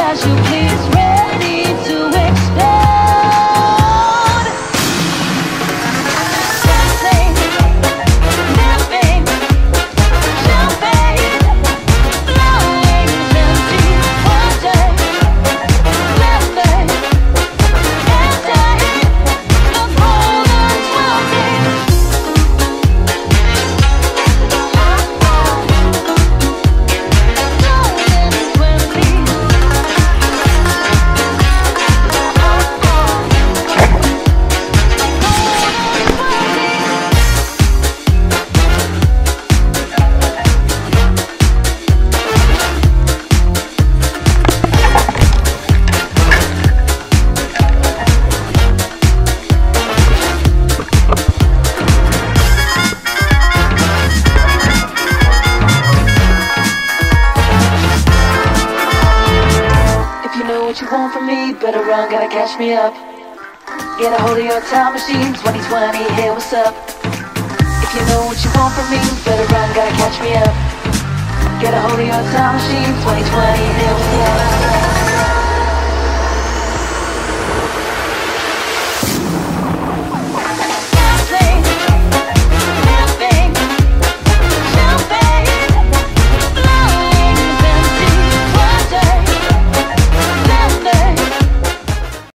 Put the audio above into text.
As you please, ready to explode. Dancing, living, champagne, flowing empty. One day, living, and day, the golden 20s. What you want from me, better run, gotta catch me up. Get a hold of your time machine, 2020, hey, what's up? If you know what you want from me, better run, gotta catch me up. Get a hold of your time machine, 2020, hey, what's up?